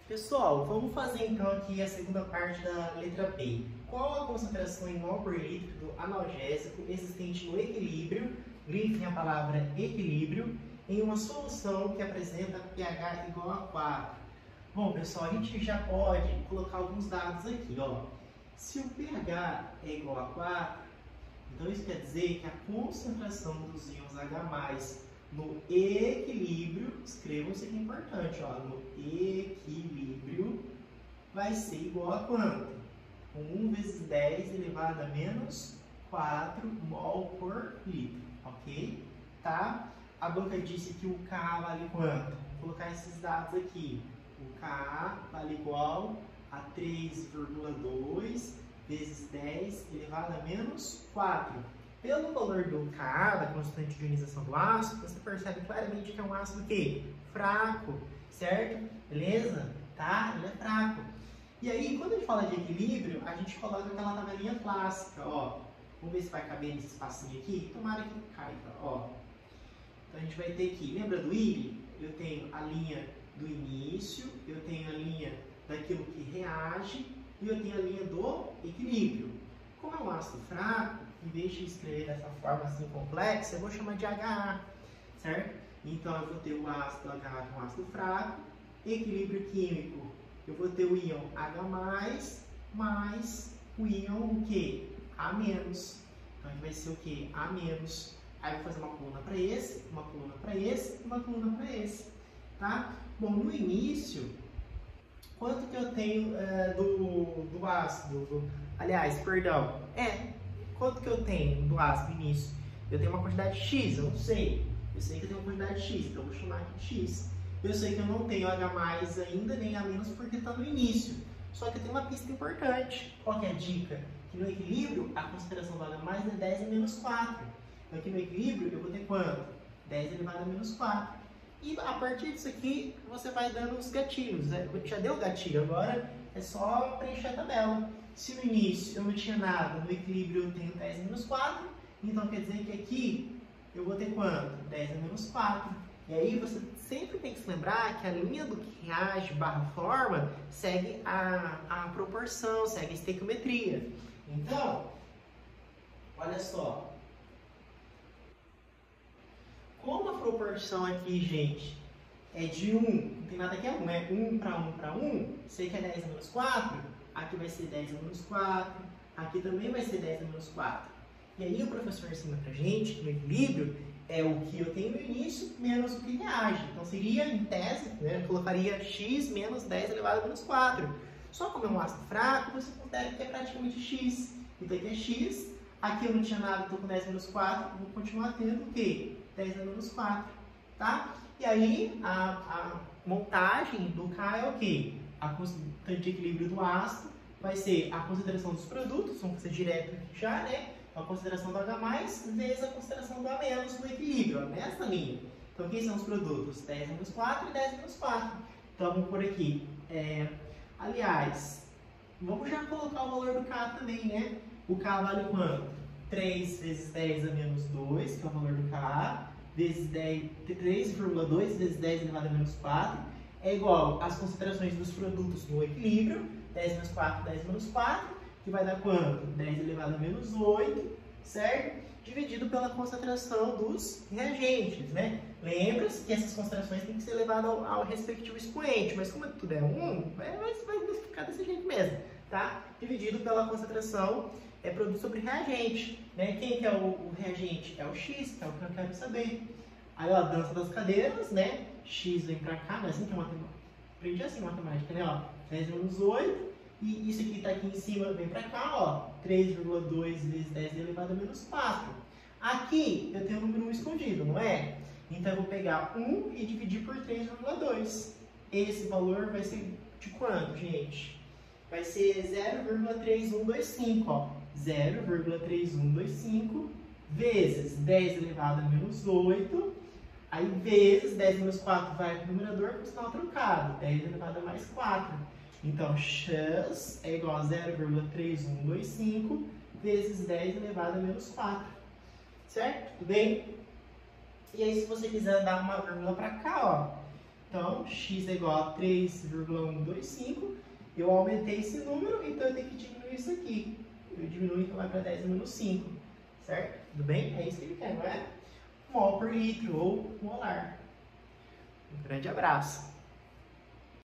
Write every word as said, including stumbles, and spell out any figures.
Pessoal, vamos fazer então aqui a segunda parte da letra B. Qual a concentração em mol por litro do analgésico existente no equilíbrio, grifem a palavra equilíbrio, em uma solução que apresenta pH igual a quatro? Bom, pessoal, a gente já pode colocar alguns dados aqui, ó. Se o pH é igual a quatro, então isso quer dizer que a concentração dos íons H+, no equilíbrio, escrevam isso aqui é importante, ó, no equilíbrio vai ser igual a quanto? um vezes dez elevado a menos quatro mol por litro, ok? Tá? A banca disse que o K vale quanto? Vou colocar esses dados aqui. O K vale igual a três vírgula dois vezes dez elevado a menos quatro. Pelo valor do Ka, da constante de ionização do ácido, você percebe claramente que é um ácido que? Fraco, certo? Beleza? Tá? Ele é fraco. E aí, quando a gente fala de equilíbrio, a gente coloca aquela tabelinha clássica, ó. Vamos ver se vai caber nesse espacinho aqui. Tomara que caiba, ó. Então a gente vai ter aqui, lembra do I? Eu tenho a linha do início, eu tenho a linha daquilo que reage e eu tenho a linha do equilíbrio. Como é um ácido fraco, em vez de escrever dessa forma assim complexa, eu vou chamar de H A, certo? Então eu vou ter o ácido H com ácido fraco, equilíbrio químico, eu vou ter o íon H+, mais o íon o quê? A-. Então vai ser o quê? A-. Aí eu vou fazer uma coluna para esse, uma coluna para esse, uma coluna para esse, tá? Bom, no início, quanto que eu tenho é, do, do ácido? Do, aliás, perdão, é, quanto que eu tenho do ácido no início? Eu tenho uma quantidade X, eu não sei. Eu sei que eu tenho uma quantidade X, então eu vou chamar aqui de X. Eu sei que eu não tenho H+ ainda, nem A- porque está no início. Só que eu tenho uma pista importante. Qual que é a dica? Que no equilíbrio, a concentração do H+ é dez a menos quatro. Então aqui no equilíbrio, eu vou ter quanto? dez elevado a menos quatro. E a partir disso aqui, você vai dando os gatilhos. Né? Já deu o gatilho, agora é só preencher a tabela. Se no início eu não tinha nada, no equilíbrio eu tenho dez a menos quatro, então quer dizer que aqui eu vou ter quanto? dez a menos quatro. E aí você sempre tem que se lembrar que a linha do que reage barra forma segue a, a proporção, segue a estequiometria. Então, olha só. Como a proporção aqui, gente, é de um, não tem nada que é um, é um para um para um, sei que é dez a menos quatro, aqui vai ser dez a menos quatro, aqui também vai ser dez a menos quatro. E aí o professor ensina pra gente que no equilíbrio é o que eu tenho no início menos o que reage. Então seria, em tese, né, eu colocaria x menos dez elevado a menos quatro. Só como é um ácido fraco, você considera que é praticamente x. Então aqui é x, aqui eu não tinha nada, estou com dez a menos quatro, vou continuar tendo o quê? dez a menos quatro, tá? E aí a, a montagem do K é o quê? A constante de equilíbrio do ácido vai ser a consideração dos produtos, vamos fazer direto aqui já, né? A consideração do H+, vezes a consideração do A- no equilíbrio, ó, nessa linha. Então, quem são os produtos? dez a menos quatro e dez a menos quatro. Então, vamos por aqui. É, aliás, vamos já colocar o valor do K também, né? O K vale quanto? três vezes dez a menos dois, que é o valor do K, vezes três vírgula dois vezes dez elevado a menos quatro, é igual às concentrações dos produtos no equilíbrio, dez menos quatro, dez menos quatro, que vai dar quanto? dez elevado a menos oito, certo? Dividido pela concentração dos reagentes, né? Lembra-se que essas concentrações têm que ser levadas ao, ao respectivo expoente, mas como tudo é um, vai, vai ficar desse jeito mesmo, tá? Dividido pela concentração é produto sobre reagente, né? Quem que é o, o reagente? É o X, que é o que eu quero saber. Aí, ó, dança das cadeiras, né? X vem pra cá, mas assim que é matemática. Aprendi assim matemática, né? Ó, dez menos oito, e isso aqui tá aqui em cima, vem pra cá, ó, três vírgula dois vezes dez elevado a menos quatro. Aqui eu tenho o número um escondido, não é? Então eu vou pegar um e dividir por três vírgula dois. Esse valor vai ser de quanto, gente? Vai ser zero vírgula três um dois cinco, ó. zero vírgula três um dois cinco vezes dez elevado a menos oito, aí vezes dez menos quatro vai para o numerador com o sinal trocado, dez elevado a mais quatro. Então, x é igual a zero vírgula três um dois cinco vezes dez elevado a menos quatro. Certo? Tudo bem? E aí, se você quiser dar uma vírgula para cá, ó, Então, x é igual a três vírgula cento e vinte e cinco. Eu aumentei esse número, então eu tenho que diminuir isso aqui. Eu diminuo, então vai para dez menos cinco. Certo? Tudo bem? É isso que ele quer, não é? Mol por litro ou molar. Um grande abraço.